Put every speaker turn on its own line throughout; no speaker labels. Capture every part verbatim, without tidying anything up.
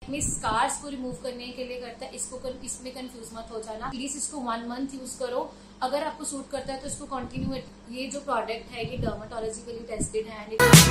अपने स्कार्स को रिमूव करने के लिए करता है। इसको कर, इसमें कंफ्यूज मत हो जाना। प्लीज इसको वन मंथ यूज करो। अगर आपको सूट करता है तो इसको कंटिन्यू। ये जो प्रोडक्ट है ये डर्माटोलॉजिकली टेस्टेड है।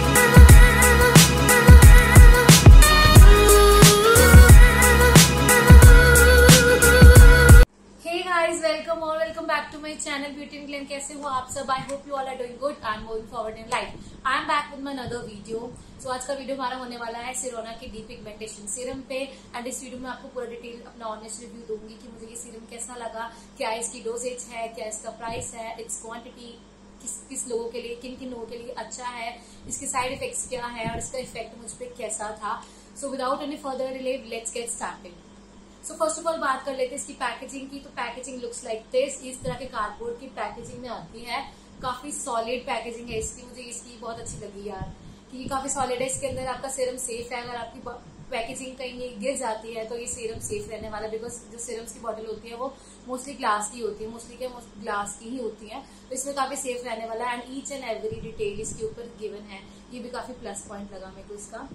हे गाइस, वेलकम और welcome back to my channel beauty and glam. कैसे हो आप सब? I hope you all are doing good. I am moving forward in life. I am back with my another video. So आज का video हमारा होने वाला है सिरोना के डीप पिगमेंटेशन सीरम पे। एंड इस वीडियो में आपको पूरा डिटेल अपना ऑनेस्ट रिव्यू दूंगी कि मुझे ये सीरम कैसा लगा, क्या इसकी डोजेज है, क्या इसका प्राइस है, इट्स क्वांटिटी, किस किस लोगों के लिए, किन किन लोगों के लिए अच्छा है, इसके साइड इफेक्ट्स क्या है और इसका इफेक्ट मुझ पर कैसा था। So without any further delay let's get started. So first of all बात कर लेते हैं इसकी पैकेजिंग की। तो पैकेजिंग लुक्स लाइक दिस। इस तरह के कार्डबोर्ड की पैकेजिंग में आती है। काफी सॉलिड पैकेजिंग है इसकी। मुझे इसकी बहुत अच्छी लगी यार कि ये काफी सॉलिड है। इसके अंदर आपका सीरम सेफ है। अगर आपकी पैकेजिंग कहीं गिर जाती है तो ये सीरम सेफ रहने वाला है। बिकॉज जो सीरम्स की बॉटल होती है वो मोस्टली ग्लास की होती है, मोस्टली क्या ग्लास की ही होती है। तो इसमें काफी सेफ रहने वाला है। And each and every detail इसके ऊपर गिवन है। ये भी काफी प्लस पॉइंट लगा मेरे को इसका।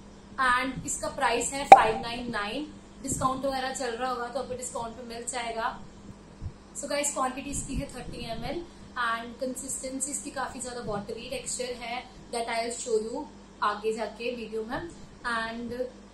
एंड इसका प्राइस है फाइव नाइन नाइन। डिस्काउंट वगैरह चल रहा होगा तो आपको डिस्काउंट पे मिल जाएगा। सो गाइस, क्वांटिटी इसकी है thirty M L and consistency इसकी काफी ज्यादा वाटरी टेक्सचर है। That I will show you आगे जाके वीडियो में। एंड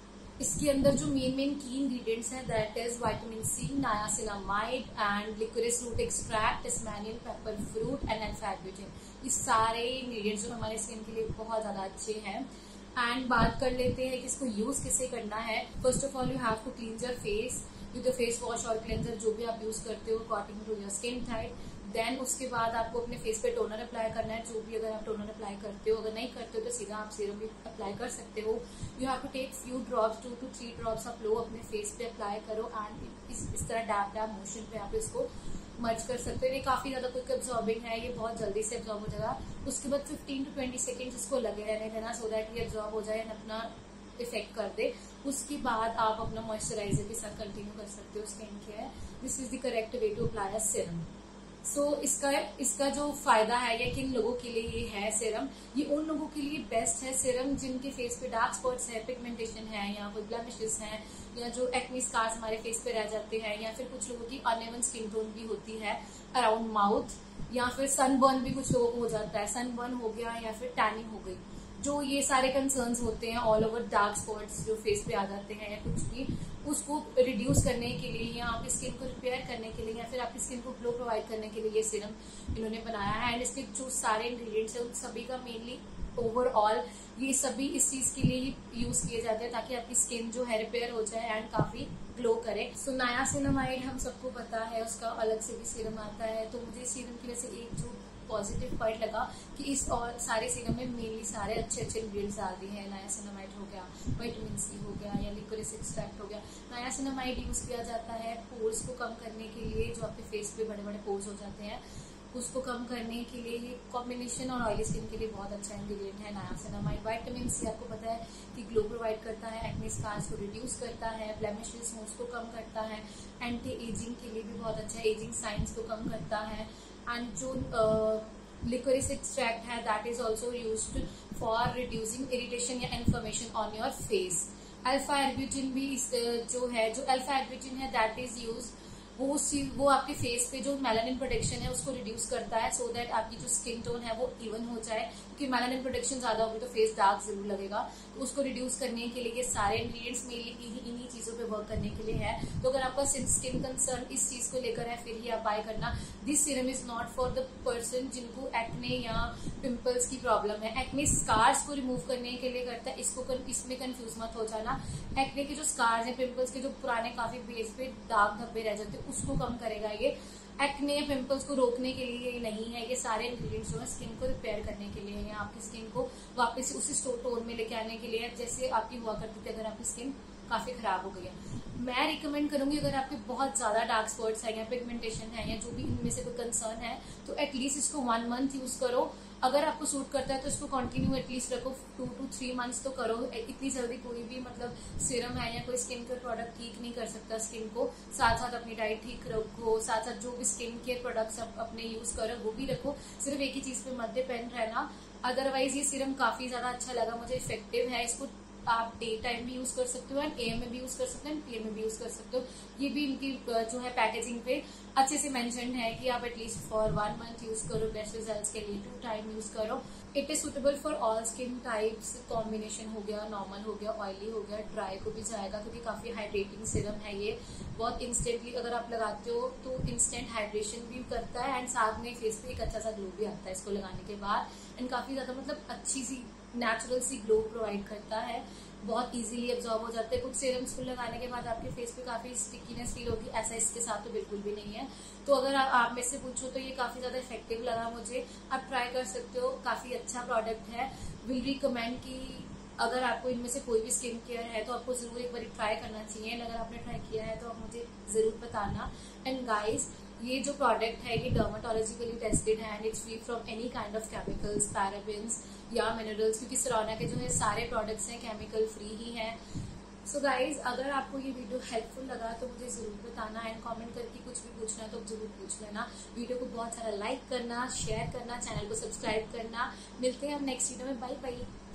इसके अंदर जो मेन मेन की इंग्रेडिएंट्स हैं that is vitamin C, niacinamide and liquorice root extract, Tasmanian pepper fruit and alpha arbutin. ये सारे इंग्रेडिएंट्स जो हमारे स्किन के लिए बहुत ज्यादा अच्छे हैं। एंड बात कर लेते हैं कि इसको यूज कैसे करना है। First of all you have to cleanse your face with the face wash और क्लेंजर, जो भी आप यूज करते हो according to your skin type. Then उसके बाद आपको अपने फेस पे टोनर अप्लाई करना है, जो भी अगर आप टोनर अप्लाई करते हो। अगर नहीं करते हो तो सीधा आप सीरम भी अप्लाई कर सकते हो। You have to take few drops, two to three drops आप लो अपने फेस पे अप्लाई करो। एंड इस, इस तरह डैप डैप मोशन पे आप इसको मर्ज कर सकते हो। ये काफी ज्यादा क्विक एब्जॉर्बिंग है, ये बहुत जल्दी से एब्जॉर्ब हो जाएगा। उसके बाद फिफ्टीन टू ट्वेंटी सेकेंड इसको लगे रहने देना सो दैट ये एब्जॉर्ब हो जाए एंड अपना इफेक्ट कर दे। उसके बाद आप अपना मॉइस्चराइजर के साथ कंटिन्यू कर सकते हो skin care. This is the correct way to apply a serum. So so, इसका इसका जो फायदा है या किन लोगों के लिए ये है सीरम, ये उन लोगों के लिए बेस्ट है सीरम जिनके फेस पे डार्क स्पॉट्स है, पिगमेंटेशन है या कोई ब्लेमिशेस हैं या जो एक्ने स्कार्स हमारे फेस पे रह जाते हैं, या फिर कुछ लोगों की अनइवन स्किन टोन भी होती है अराउंड माउथ, या फिर सनबर्न भी कुछ लोगों को हो जाता है, सनबर्न हो गया या फिर टैनिंग हो गई। जो ये सारे कंसर्न्स होते हैं ऑल ओवर डार्क स्पॉट्स जो फेस पे आ जाते हैं या कुछ भी, उसको रिड्यूस करने के लिए या आपकी स्किन को रिपेयर करने के लिए या फिर आपकी स्किन को ग्लो प्रोवाइड करने के लिए ये सीरम इन्होंने बनाया है। एंड इसके जो सारे इंग्रेडिएंट्स हैं उन सभी का मेनली ओवरऑल ये सभी इस चीज के लिए ही यूज किए जाते हैं ताकि आपकी स्किन जो है रिपेयर हो जाए एंड काफी ग्लो करे। सो नायासिनामाइड हम सबको पता है, उसका अलग से भी सीरम आता है। तो मुझे सीरम की वजह से एक जो पॉजिटिव पॉइंट लगा कि इस और सारे सीरम में मेनली सारे अच्छे अच्छे इंग्रेडिएंट्स आ रही हैं। नायासिनामाइड हो गया, विटामिन सी हो गया या लिकोरिस एक्सट्रैक्ट हो गया। नायासिनामाइड यूज किया जाता है पोर्स को कम करने के लिए, जो आपके फेस पे बड़े बड़े पोर्स हो जाते हैं उसको कम करने के लिए। ये कॉम्बिनेशन और ऑयली स्किन के लिए बहुत अच्छा इंग्रेडिएंट है नायासिनामाइड। विटामिन सी आपको पता है कि ग्लो प्रोवाइड करता है, एक्ने स्कार्स को रिड्यूस करता है, ब्लेमिशेस हैं उसको कम करता है, एंटी एजिंग के लिए भी बहुत अच्छा है, एजिंग साइंस को कम करता है। एंड जो लिकोरिस एक्सट्रैक्ट है that is also used for reducing irritation या inflammation on your face. Alpha arbutin भी जो है, जो अल्फा एर्ब्यूटिन है दैट इज यूज वो वो आपके फेस पे जो मेलानिन प्रोडक्शन है उसको रिड्यूस करता है सो so दैट आपकी जो स्किन टोन है वो इवन हो जाए। क्योंकि मेलानिन प्रोडक्शन ज्यादा होगी तो फेस डार्क जरूर लगेगा। तो उसको रिड्यूस करने के लिए ये सारे इंग्रेडिएंट्स मेनली इन्हीं चीजों पे वर्क करने के लिए है। तो अगर आपका स्किन कंसर्न इस चीज को लेकर है फिर ही आप बाय करना। This serum is not for the person जिनको एक्ने या पिंपल्स की प्रॉब्लम है। एक्ने स्कार्स को रिमूव करने के लिए करता है। इसको कर, इसमें कंफ्यूज मत हो जाना। एक्ने के जो स्कार्स हैं, पिंपल्स के जो पुराने काफी बेस पे दाग धब्बे रह जाते हैं उसको कम करेगा ये। एक्ने या पिंपल्स को रोकने के लिए ये नहीं है। ये सारे इंग्रेडिएंट्स जो है स्किन को रिपेयर करने के लिए है, आपकी स्किन को वापस उसी टोन में लेके आने के लिए जैसे आपकी हुआ करती थी अगर आपकी स्किन काफी खराब हो गई है। मैं रिकमेंड करूंगी अगर आपके बहुत ज्यादा डार्क स्पॉट्स है या पिगमेंटेशन है या जो भी इनमें से कोई कंसर्न है तो एटलीस्ट इसको वन मंथ यूज करो। अगर आपको सूट करता है तो इसको कंटिन्यू एटलीस्ट रखो, टू टू थ्री मंथ्स तो करो। इतनी जल्दी कोई भी मतलब सीरम है या कोई स्किन केयर प्रोडक्ट ठीक नहीं कर सकता स्किन को। साथ साथ अपनी डाइट ठीक रखो, साथ साथ जो भी स्किन केयर प्रोडक्ट्स आप अपने यूज करो वो भी रखो। सिर्फ एक ही चीज पे मत डिपेंड रहना। अदरवाइज ये सीरम काफी ज्यादा अच्छा लगा मुझे, इफेक्टिव है। इसको आप डे टाइम भी यूज कर सकते हो एंड ए एम में भी यूज कर सकते हो एंड पी एम में भी यूज कर सकते हो। ये भी इनकी जो है पैकेजिंग पे अच्छे से मेंशन है कि आप at least for one month use करो, बेस्ट रिजल्ट्स के लिए टू टाइम यूज करो। It is suitable for all skin types, combination हो गया, नॉर्मल हो गया, ऑयली हो गया, ड्राई को भी जाएगा क्योंकि काफी हाइड्रेटिंग सीरम है ये। बहुत इंस्टेंटली अगर आप लगाते हो तो इंस्टेंट हाइड्रेशन भी करता है एंड साथ में फेस पे एक अच्छा सा ग्लो भी आता है इसको लगाने के बाद एंड काफी ज्यादा मतलब अच्छी सी नेचुरल सी ग्लो प्रोवाइड करता है। बहुत इजीली एब्जॉर्ब हो जाते हैं। कुछ सीरम्स को लगाने के बाद आपके फेस पे काफी स्टिकीनेस फील होगी, ऐसा इसके साथ तो बिल्कुल भी नहीं है। तो अगर आ, आप में से पूछो तो ये काफी ज्यादा इफेक्टिव लगा मुझे, आप ट्राई कर सकते हो, काफी अच्छा प्रोडक्ट है। विल रिकमेंड कि अगर आपको इनमें से कोई भी स्किन केयर है तो आपको जरूर एक बार ट्राई करना चाहिए एंड अगर आपने ट्राई किया है तो आप मुझे जरूर बताना। एंड गाइज, ये जो प्रोडक्ट है ये डर्माटोलॉजिकली टेस्टेड है and it's free from any kind of chemicals, parabens या मिनरल्स, क्योंकि सिरोना के जो है सारे प्रोडक्ट्स हैं केमिकल फ्री ही हैं। सो गाइज, अगर आपको ये वीडियो हेल्पफुल लगा तो मुझे जरूर बताना एंड कमेंट करके कुछ भी पूछना है तो जरूर पूछ लेना। वीडियो को बहुत सारा लाइक करना, शेयर करना, चैनल को सब्सक्राइब करना। मिलते हैं हम नेक्स्ट वीडियो में। Bye bye.